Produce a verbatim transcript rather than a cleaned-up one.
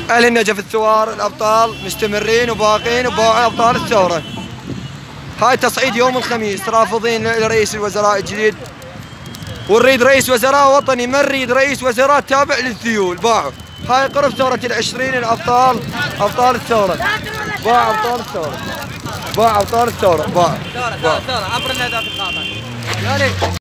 أهل النجف الثوار الأبطال مستمرين وباقين وباقي أبطال الثورة. هاي تصعيد يوم الخميس، رافضين لرئيس الوزراء الجديد ونريد رئيس وزراء وطني، ما نريد رئيس وزراء تابع للذيول. باعوا هاي قرب ثورة العشرين الأبطال أبطال الثورة، باع أبطال الثورة، باع أبطال الثورة، باع ثورة ثورة ثورة عبر النادي الخاطر.